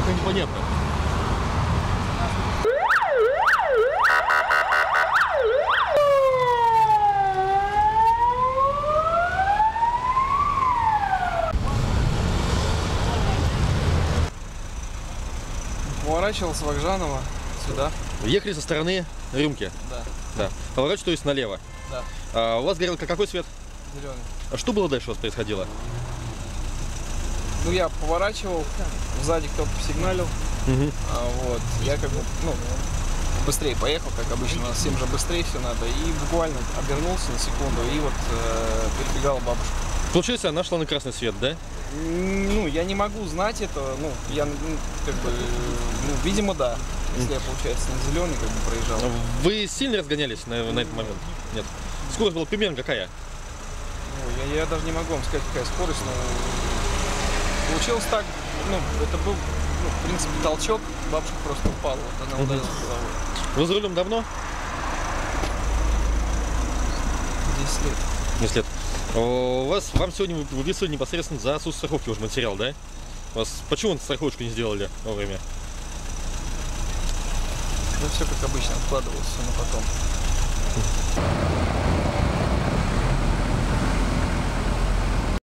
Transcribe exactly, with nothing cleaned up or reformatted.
Пока непонятно. Поворачивал с Вокжанова сюда. Ехали со стороны Рюмки? Да. Да. Поворачиваю, то есть налево. Да. А у вас горел какой свет? Зеленый. А что было дальше у вас происходило? Ну, я поворачивал, сзади кто-то посигналил. Угу. А, вот. Я как бы, ну, быстрее поехал, как обычно, у нас всем же быстрее все надо. И буквально обернулся на секунду, и вот э, перебегала бабушка. Получается, она шла на красный свет, да? Ну, я не могу знать это, ну, я, ну, как бы, ну, видимо, да. Если я, получается, на зеленый как бы проезжал. Вы сильно разгонялись на, на этот момент? Нет. Скорость была примерно какая? Ну, я, я даже не могу вам сказать, какая скорость, но получилось так, ну, это был, ну, в принципе, толчок, бабушка просто упала, вот она ударилась головой. Вы за рулем давно? десять лет. десять лет. У вас, вам сегодня выписывали непосредственно за отсутствие страховки уже материал, да? У вас, почему страховочку не сделали вовремя? Ну, все как обычно, откладывалось все на потом.